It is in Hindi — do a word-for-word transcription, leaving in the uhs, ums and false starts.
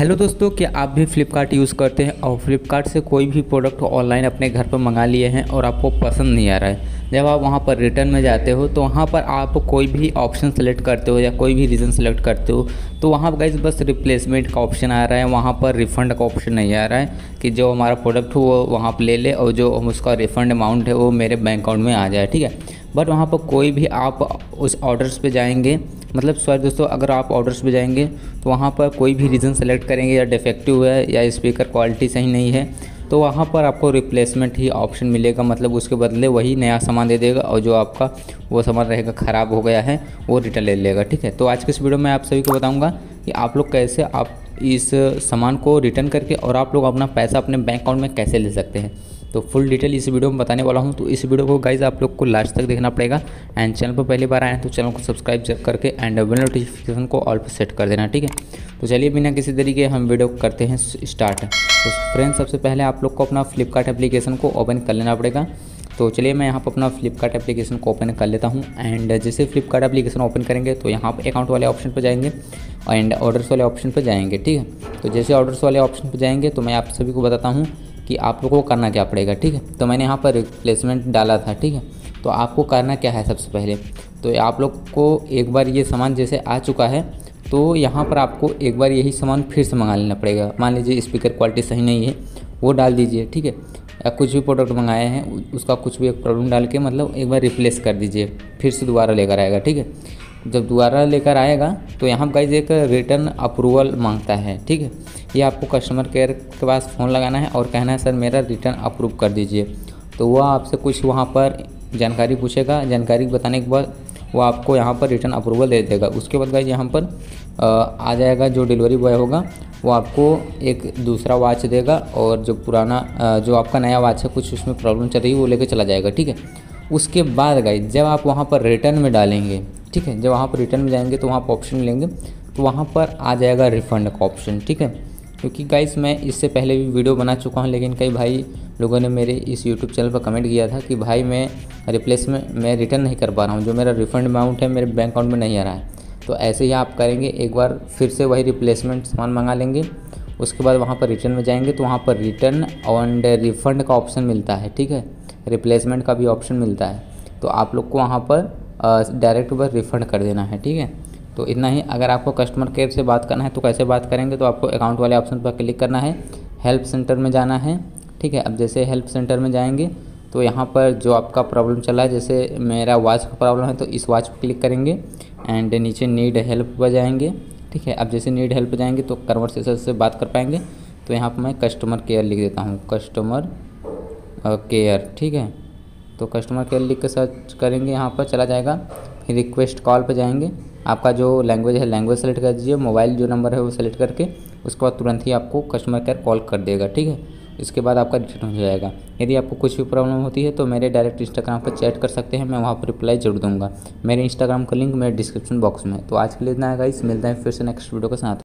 हेलो दोस्तों, क्या आप भी फ्लिपकार्ट यूज़ करते हैं और फ्लिपकार्ट से कोई भी प्रोडक्ट ऑनलाइन अपने घर पर मंगा लिए हैं और आपको पसंद नहीं आ रहा है। जब आप वहां पर रिटर्न में जाते हो तो वहां पर आप कोई भी ऑप्शन सेलेक्ट करते हो या कोई भी रीज़न सेलेक्ट करते हो तो वहां पर गाइस बस रिप्लेसमेंट का ऑप्शन आ रहा है, वहां पर रिफ़ंड का ऑप्शन नहीं आ रहा है कि जो हमारा प्रोडक्ट हो वो वहाँ पर ले ले और जो उसका रिफ़ंड अमाउंट है वो मेरे बैंक अकाउंट में आ जाए। ठीक है, बट वहाँ पर कोई भी आप उस ऑर्डर्स पे जाएंगे, मतलब सॉरी दोस्तों, अगर आप ऑर्डर्स पे जाएंगे तो वहाँ पर कोई भी रीज़न सेलेक्ट करेंगे या डिफेक्टिव है या स्पीकर क्वालिटी सही नहीं है तो वहाँ पर आपको रिप्लेसमेंट ही ऑप्शन मिलेगा, मतलब उसके बदले वही नया सामान दे देगा और जो आपका वो सामान रहेगा ख़राब हो गया है वो रिटर्न ले लेगा। ठीक है, तो आज के इस वीडियो में आप सभी को बताऊँगा कि आप लोग कैसे आप इस सामान को रिटर्न करके और आप लोग अपना पैसा अपने बैंक अकाउंट में कैसे ले सकते हैं। तो फुल डिटेल इस वीडियो में बताने वाला हूं, तो इस वीडियो को गाइज आप लोग को लास्ट तक देखना पड़ेगा। एंड चैनल पर पहली बार आए हैं तो चैनल को सब्सक्राइब करके एंड बेल नोटिफिकेशन को ऑल पर सेट कर देना। ठीक है, तो चलिए बिना किसी तरीके हम वीडियो करते हैं स्टार्ट। तो फ्रेंड्स, सबसे पहले आप लोग को अपना फ्लिपकार्ट एप्लीकेशन को ओपन कर लेना पड़ेगा। तो चलिए मैं यहाँ पर अपना फ्लिपकार्ट एप्लीकेशन को ओपन कर लेता हूँ। एंड जैसे फ्लिपकार्ट एप्लीकेशन ओपन करेंगे तो यहाँ पर अकाउंट वाले ऑप्शन पर जाएंगे एंड ऑर्डर्स वाले ऑप्शन पर जाएंगे। ठीक है, तो जैसे ऑर्डर्स वाले ऑप्शन पर जाएंगे तो मैं आप सभी को बताता हूँ कि आप लोगों को करना क्या पड़ेगा। ठीक है, तो मैंने यहाँ पर रिप्लेसमेंट डाला था। ठीक है, तो आपको करना क्या है, सबसे पहले तो आप लोग को एक बार ये सामान जैसे आ चुका है तो यहाँ पर आपको एक बार यही सामान फिर से मंगा लेना पड़ेगा। मान लीजिए स्पीकर क्वालिटी सही नहीं है वो डाल दीजिए। ठीक है, या कुछ भी प्रोडक्ट मंगाए हैं उसका कुछ भी एक प्रॉब्लम डाल के मतलब एक बार रिप्लेस कर दीजिए, फिर से दोबारा लेकर आएगा। ठीक है, जब दोबारा लेकर आएगा तो यहाँ गाइज एक रिटर्न अप्रूवल मांगता है। ठीक है, ये आपको कस्टमर केयर के पास फ़ोन लगाना है और कहना है सर मेरा रिटर्न अप्रूव कर दीजिए। तो वह आपसे कुछ वहाँ पर जानकारी पूछेगा, जानकारी बताने के बाद वो आपको यहाँ पर रिटर्न अप्रूवल दे देगा। उसके बाद गाइज यहाँ पर आ जाएगा जो डिलीवरी बॉय होगा वो आपको एक दूसरा वॉच देगा और जो पुराना जो आपका नया वॉच है कुछ उसमें प्रॉब्लम चल रही है वो लेकर चला जाएगा। ठीक है, उसके बाद गाइज जब आप वहाँ पर रिटर्न में डालेंगे, ठीक है, जब वहाँ पर रिटर्न में जाएंगे तो वहाँ पर ऑप्शन मिलेंगे तो वहाँ पर आ जाएगा रिफ़ंड का ऑप्शन। ठीक है, क्योंकि गाइस मैं इससे पहले भी वीडियो बना चुका हूँ लेकिन कई भाई लोगों ने मेरे इस यूट्यूब चैनल पर कमेंट किया था कि भाई मैं रिप्लेसमेंट मैं रिटर्न नहीं कर पा रहा हूँ, जो मेरा रिफ़ंड अमाउंट है मेरे बैंक अकाउंट में नहीं आ रहा है। तो ऐसे ही आप करेंगे, एक बार फिर से वही रिप्लेसमेंट सामान मंगा लेंगे, उसके बाद वहाँ पर रिटर्न में जाएंगे तो वहाँ पर रिटर्न एंड रिफ़ंड का ऑप्शन मिलता है। ठीक है, रिप्लेसमेंट का भी ऑप्शन मिलता है, तो आप लोग को वहाँ पर डायरेक्ट बस रिफ़ंड कर देना है। ठीक है, तो इतना ही। अगर आपको कस्टमर केयर से बात करना है तो कैसे बात करेंगे, तो आपको अकाउंट वाले ऑप्शन पर क्लिक करना है, हेल्प सेंटर में जाना है। ठीक है, अब जैसे हेल्प सेंटर में जाएंगे तो यहाँ पर जो आपका प्रॉब्लम चला है, जैसे मेरा वॉच का प्रॉब्लम है तो इस वॉच पर क्लिक करेंगे एंड नीचे नीड हेल्प पर जाएंगे। ठीक है, अब जैसे नीड हेल्प पर जाएंगे तो कन्वर्सेशन से बात कर पाएंगे, तो यहाँ पर मैं कस्टमर केयर लिख देता हूँ, कस्टमर केयर। ठीक है, तो कस्टमर केयर लिख के सर्च करेंगे, यहाँ पर चला जाएगा। फिर रिक्वेस्ट कॉल पे जाएंगे, आपका जो लैंग्वेज है लैंग्वेज सेलेक्ट कर दीजिए, मोबाइल जो नंबर है वो सेलेक्ट करके उसके बाद तुरंत ही आपको कस्टमर केयर कॉल कर देगा। ठीक है, इसके बाद आपका रिटर्न हो जाएगा। यदि आपको कुछ भी प्रॉब्लम होती है तो मेरे डायरेक्ट इंस्टाग्राम पर चैट कर सकते हैं, मैं वहाँ पर रिप्लाई जरूर दूंगा। मेरे इंस्टाग्राम का लिंक मेरे डिस्क्रिप्शन बॉक्स में है। तो आज के लिए इतना है गाइस, मिलते हैं फिर से नेक्स्ट वीडियो के साथ।